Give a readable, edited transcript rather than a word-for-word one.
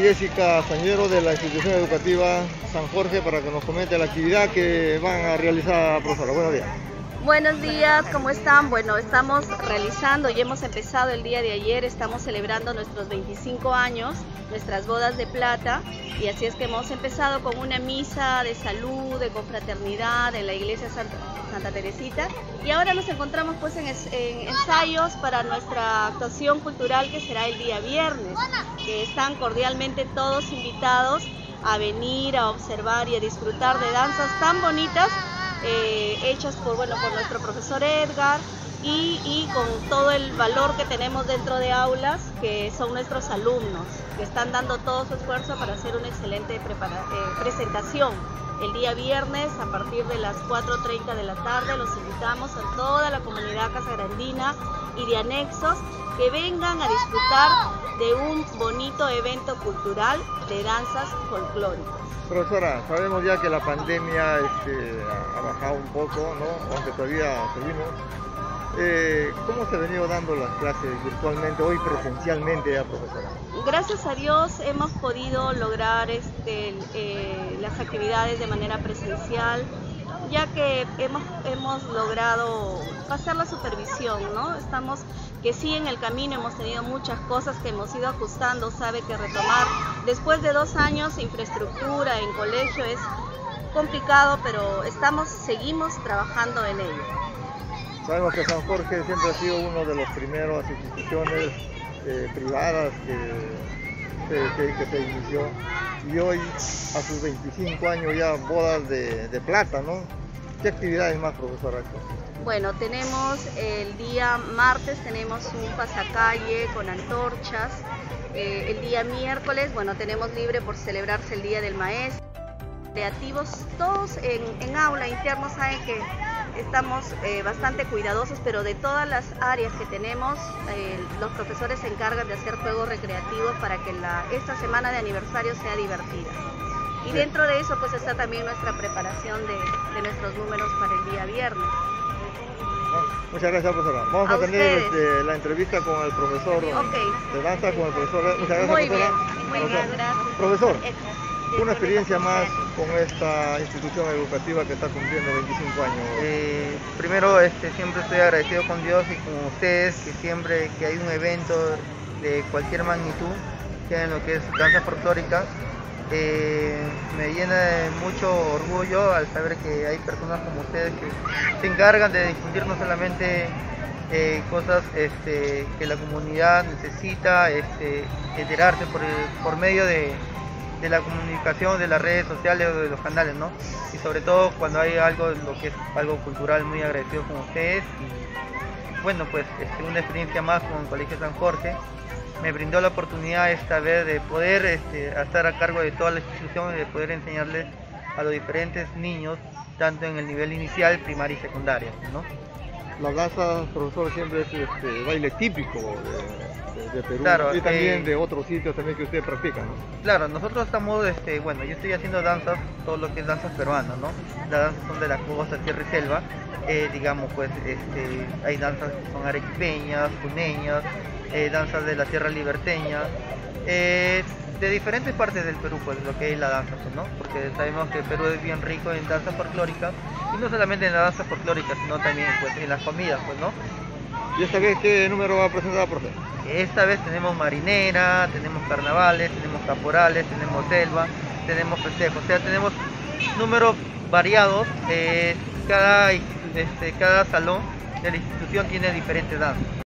Jessica Sañero de la institución educativa San Jorge para que nos comente la actividad que van a realizar, profesora. Buenos días. Buenos días, ¿cómo están? Bueno, estamos realizando y hemos empezado el día de ayer, estamos celebrando nuestros 25 años, nuestras bodas de plata, y así es que hemos empezado con una misa de salud, de confraternidad en la iglesia Santa Teresita, y ahora nos encontramos pues en ensayos para nuestra actuación cultural que será el día viernes, que están cordialmente todos invitados a venir a observar y a disfrutar de danzas tan bonitas hechas por nuestro profesor Edgar y con todo el valor que tenemos dentro de aulas, que son nuestros alumnos, que están dando todo su esfuerzo para hacer una excelente presentación. El día viernes a partir de las 4:30 de la tarde los invitamos a toda la comunidad casagrandina y de anexos que vengan a disfrutar de un bonito evento cultural de danzas folclóricas. Profesora, sabemos ya que la pandemia ha bajado un poco, ¿no? Aunque todavía seguimos. ¿Cómo se han venido dando las clases virtualmente, hoy presencialmente ya, profesora? Gracias a Dios hemos podido lograr las actividades de manera presencial, ya que hemos logrado pasar la supervisión, ¿no? Estamos que sí en el camino, hemos tenido muchas cosas que hemos ido ajustando, sabe que retomar después de 2 años infraestructura en colegio es complicado, pero seguimos trabajando en ello. Sabemos que San Jorge siempre ha sido uno de los primeros instituciones privadas que se inició, y hoy a sus 25 años ya bodas de plata, ¿no? ¿Qué actividades más, profesora? Bueno, tenemos el día martes, tenemos un pasacalle con antorchas. El día miércoles, bueno, tenemos libre por celebrarse el Día del Maestro. Creativos, todos en aula internos saben que estamos bastante cuidadosos, pero de todas las áreas que tenemos, los profesores se encargan de hacer juegos recreativos para que esta semana de aniversario sea divertida. Y dentro de eso pues está también nuestra preparación de nuestros números para el día viernes. Muchas gracias, profesora. Vamos a tener la entrevista con el profesor de danza, con el profesor. Muchas gracias, muy profesora. Muy bien, gracias. Profesor, una experiencia más con esta institución educativa que está cumpliendo 25 años. Primero, siempre estoy agradecido con Dios y con ustedes, que siempre que hay un evento de cualquier magnitud, que en lo que es danza folclórica, me llena de mucho orgullo al saber que hay personas como ustedes que se encargan de difundir no solamente cosas que la comunidad necesita enterarse por medio de la comunicación, de las redes sociales o de los canales, ¿no? Y sobre todo cuando hay algo, lo que es algo cultural, muy agradecido con ustedes. Y bueno, pues una experiencia más con el Colegio San Jorge me brindó la oportunidad esta vez de poder estar a cargo de toda la institución y de poder enseñarles a los diferentes niños, tanto en el nivel inicial, primaria y secundaria, ¿no? La danza, profesor, siempre es baile típico de Perú, claro, y también de otros sitios también que ustedes practican, ¿no? Claro, nosotros estamos, bueno, yo estoy haciendo danzas, todo lo que es danzas peruanas, ¿no? Las danzas son de la costa, tierra y selva, digamos, pues, hay danzas que son arequipeñas, puneñas, danzas de la tierra liberteña, de diferentes partes del Perú, pues, lo que es la danza, pues, ¿no? Porque sabemos que Perú es bien rico en danza folclórica, y no solamente en la danza folclórica, sino también, pues, en las comidas, pues, ¿no? ¿Y esta vez qué número va a presentar, profe? Esta vez tenemos marinera, tenemos carnavales, tenemos caporales, tenemos selva, tenemos festejos, o sea, tenemos números variados. Cada salón de la institución tiene diferentes danzas.